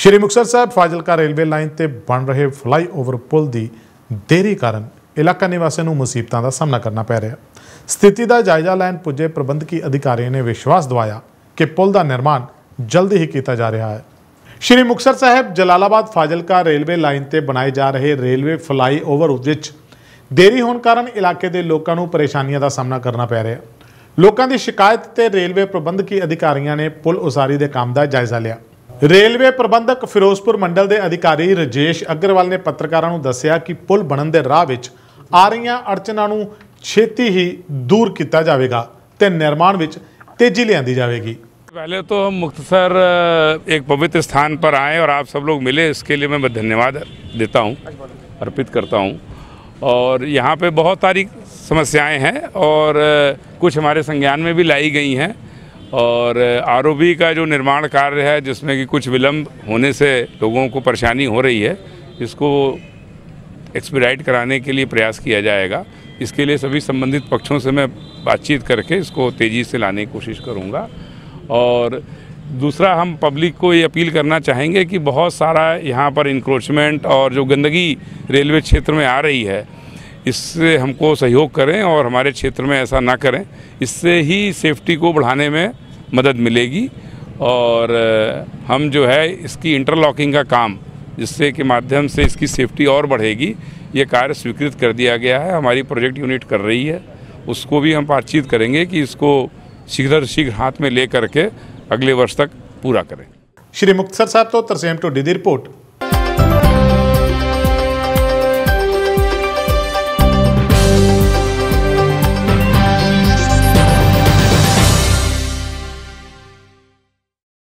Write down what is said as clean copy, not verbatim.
श्री मुक्तसर साहब Fazilka railway line ते बन रहे फ्लाईओवर पुल की देरी कारण इलाका निवासियों को मुसीबतों का सामना करना पै रहा। स्थिति का जायजा लैन पुजे प्रबंधकी अधिकारियों ने विश्वास दिवाया कि पुल का निर्माण जल्दी ही किया जा रहा है। श्री मुक्तसर साहब जलालाबाद फाजिलका रेलवे लाइन ते बनाए जा रहे रेलवे फ्लाईओवर विच देरी होने कारण इलाके के लोगों को परेशानियों का सामना करना पै रहा। लोगों की शिकायत ते रेलवे प्रबंधकी अधिकारियों ने पुल उसारी के काम का जायजा लिया। रेलवे प्रबंधक फिरोजपुर मंडल के अधिकारी राजेश अग्रवाल ने पत्रकारों को दस्सिया कि पुल बनने के राह विच आ रही अड़चनों को छेती ही दूर किया जाएगा ते निर्माण विच तेजी लियांदी जाएगी। पहले तो हम मुक्तसर एक पवित्र स्थान पर आए और आप सब लोग मिले, इसके लिए मैं धन्यवाद देता हूं, अर्पित करता हूं। और यहाँ पे बहुत सारी समस्याएं हैं और कुछ हमारे संज्ञान में भी लाई गई हैं। और आरओबी का जो निर्माण कार्य है जिसमें कि कुछ विलम्ब होने से लोगों को परेशानी हो रही है, इसको एक्सपीडाइट कराने के लिए प्रयास किया जाएगा। इसके लिए सभी संबंधित पक्षों से मैं बातचीत करके इसको तेज़ी से लाने की कोशिश करूँगा। और दूसरा, हम पब्लिक को ये अपील करना चाहेंगे कि बहुत सारा यहाँ पर इंक्रोचमेंट और जो गंदगी रेलवे क्षेत्र में आ रही है, इससे हमको सहयोग करें और हमारे क्षेत्र में ऐसा ना करें। इससे ही सेफ्टी को बढ़ाने में मदद मिलेगी। और हम जो है इसकी इंटरलॉकिंग का काम, जिससे के माध्यम से इसकी सेफ्टी और बढ़ेगी, ये कार्य स्वीकृत कर दिया गया है। हमारी प्रोजेक्ट यूनिट कर रही है, उसको भी हम बातचीत करेंगे कि इसको शीघ्र हाथ में ले करके अगले वर्ष तक पूरा करें। श्री मुक्तसर साहब तो तरसेम टोडी की रिपोर्ट।